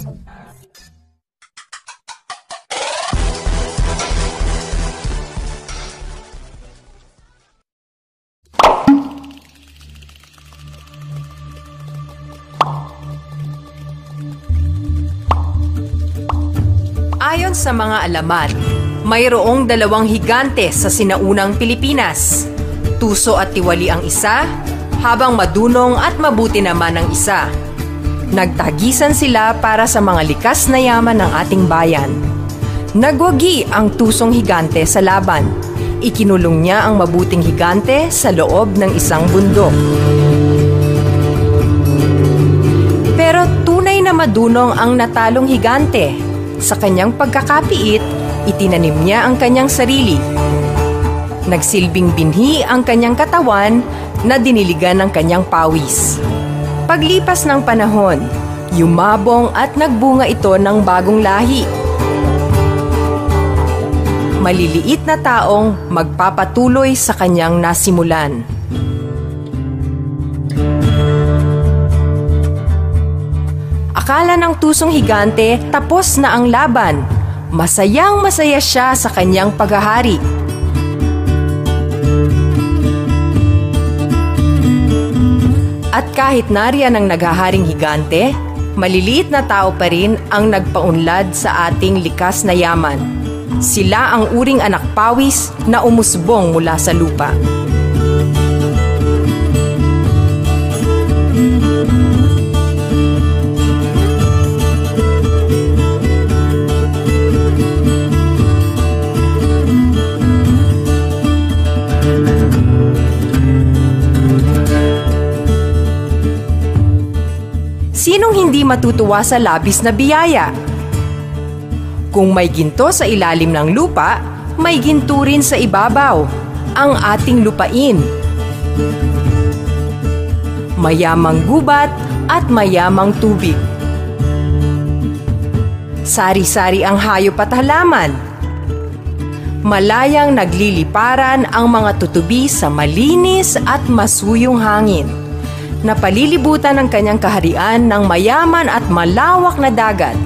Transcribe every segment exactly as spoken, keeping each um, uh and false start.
Ayon sa mga alamat, mayroong dalawang higante sa sinaunang Pilipinas. Tuso at tiwali ang isa, habang madunong at mabuti naman ang isa. Nagtagisan sila para sa mga likas na yaman ng ating bayan. Nagwagi ang tusong higante sa laban. Ikinulong niya ang mabuting higante sa loob ng isang bundok. Pero tunay na madunong ang natalong higante. Sa kanyang pagkakapiit, itinanim niya ang kanyang sarili. Nagsilbing binhi ang kanyang katawan na diniligan ng kanyang pawis. Paglipas ng panahon, yumabong at nagbunga ito ng bagong lahi. Maliliit na taong magpapatuloy sa kanyang nasimulan. Akala ng tusong higante tapos na ang laban. Masayang masaya siya sa kanyang paghahari. At kahit nariyan ang naghaharing higante, maliliit na tao pa rin ang nagpaunlad sa ating likas na yaman. Sila ang uring anak pawis na umusbong mula sa lupa. Sinong hindi matutuwa sa labis na biyaya? Kung may ginto sa ilalim ng lupa, may ginto rin sa ibabaw, ang ating lupain. Mayamang gubat at mayamang tubig. Sari-sari ang hayop at halaman. Malayang nagliliparan ang mga tutubi sa malinis at masuyong hangin. Napalilibutan ng kanyang kaharian ng mayaman at malawak na dagat.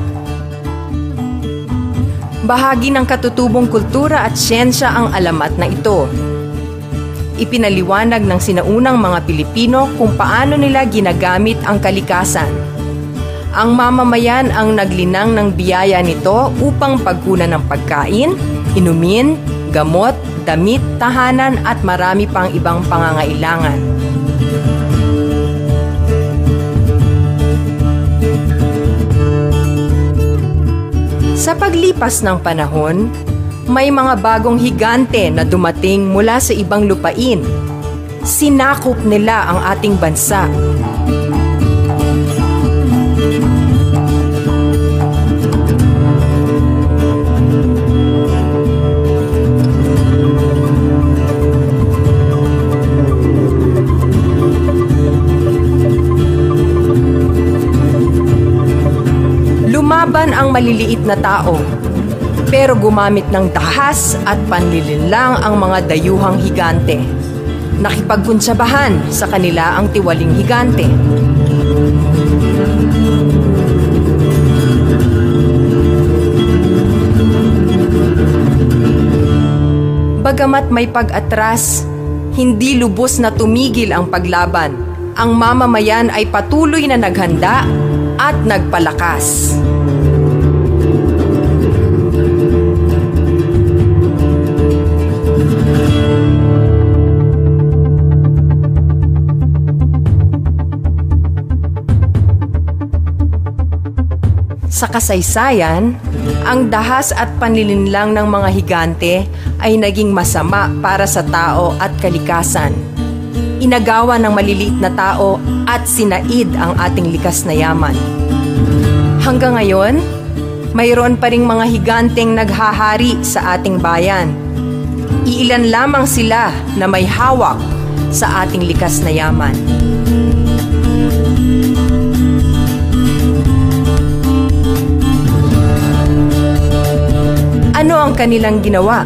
Bahagi ng katutubong kultura at siyensya ang alamat na ito. Ipinaliwanag ng sinaunang mga Pilipino kung paano nila ginagamit ang kalikasan. Ang mamamayan ang naglinang ng biyaya nito upang pagkunan ng pagkain, inumin, gamot, damit, tahanan at marami pang ibang pangangailangan. Sa paglipas ng panahon, may mga bagong higante na dumating mula sa ibang lupain. Sinakop nila ang ating bansa. Lumaban ang maliliit na tao, pero gumamit ng dahas at panlilinlang ang mga dayuhang higante. Nakipagkuntsabahan sa kanila ang tiwaling higante. Bagamat may pag-atras, hindi lubos na tumigil ang paglaban. Ang mamamayan ay patuloy na naghanda at nagpalakas. Sa kasaysayan, ang dahas at panlilinlang ng mga higante ay naging masama para sa tao at kalikasan. Inagawa ng maliliit na tao at sinaid ang ating likas na yaman. Hanggang ngayon, mayroon pa ring mga higanteng naghahari sa ating bayan. Iilan lamang sila na may hawak sa ating likas na yaman. Ano ang kanilang ginawa?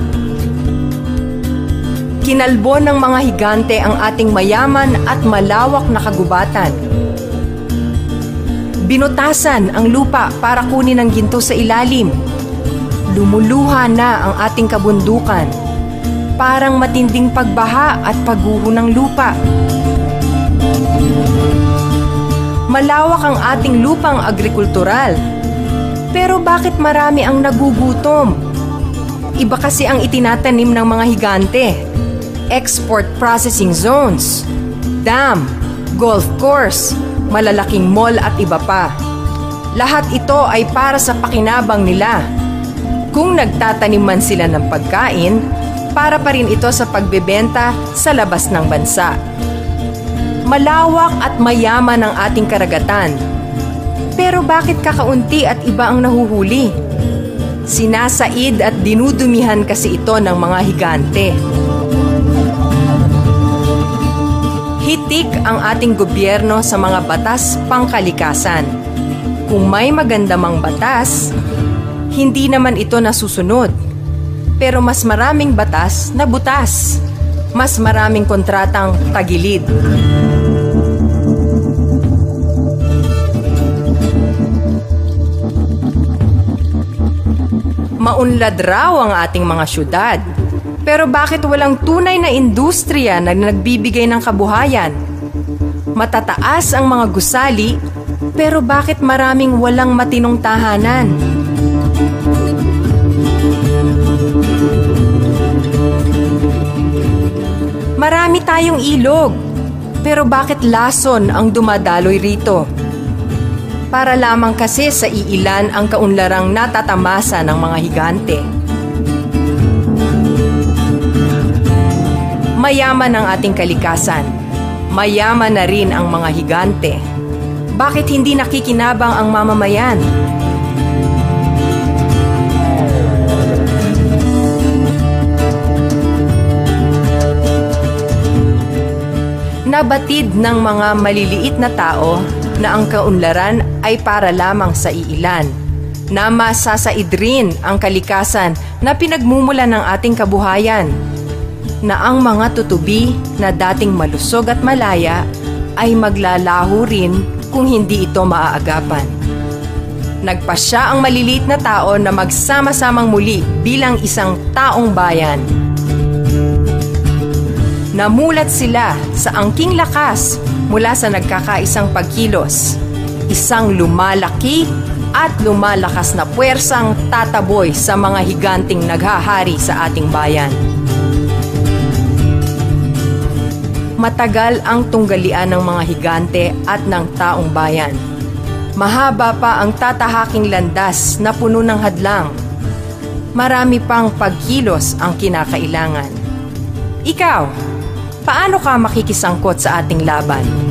Kinalbo ng mga higante ang ating mayaman at malawak na kagubatan. Binutasan ang lupa para kunin ang ginto sa ilalim. Lumuluha na ang ating kabundukan. Parang matinding pagbaha at pagguho ng lupa. Malawak ang ating lupang agrikultural. Pero bakit marami ang nagugutom? Iba kasi ang itinatanim ng mga higante. Export processing zones, dam, golf course, malalaking mall at iba pa. Lahat ito ay para sa pakinabang nila. Kung nagtatanim man sila ng pagkain, para pa rin ito sa pagbebenta sa labas ng bansa. Malawak at mayaman ang ating karagatan. Pero bakit kakaunti at iba ang nahuhuli? Sinasaid at dinudumihan kasi ito ng mga higante. Hitik ang ating gobyerno sa mga batas pangkalikasan. Kung may maganda mang batas, hindi naman ito nasusunod. Pero mas maraming batas na butas. Mas maraming kontratang tagilid. Maunlad raw ang ating mga syudad. Pero bakit walang tunay na industriya na nagbibigay ng kabuhayan? Matataas ang mga gusali, pero bakit maraming walang matinong tahanan? Marami tayong ilog, pero bakit lason ang dumadaloy rito? Para lamang kasi sa iilan ang kaunlarang natatamasa ng mga higante. Mayaman ang ating kalikasan. Mayaman na rin ang mga higante. Bakit hindi nakikinabang ang mamamayan? Nabatid ng mga maliliit na tao na ang kaunlaran ay para lamang sa iilan, na masasaid rin ang kalikasan na pinagmumula ng ating kabuhayan, na ang mga tutubi na dating malusog at malaya ay maglalaho rin kung hindi ito maaagapan. Nagpasya ang maliliit na tao na magsama-samang muli bilang isang taong bayan. Namulat sila sa angking lakas mula sa nagkakaisang pagkilos, isang lumalaki at lumalakas na puwersang tataboy sa mga higanting naghahari sa ating bayan. Matagal ang tunggalian ng mga higante at ng taong bayan. Mahaba pa ang tatahaking landas na puno ng hadlang. Marami pang pagkilos ang kinakailangan. Ikaw, paano ka makikisangkot sa ating laban?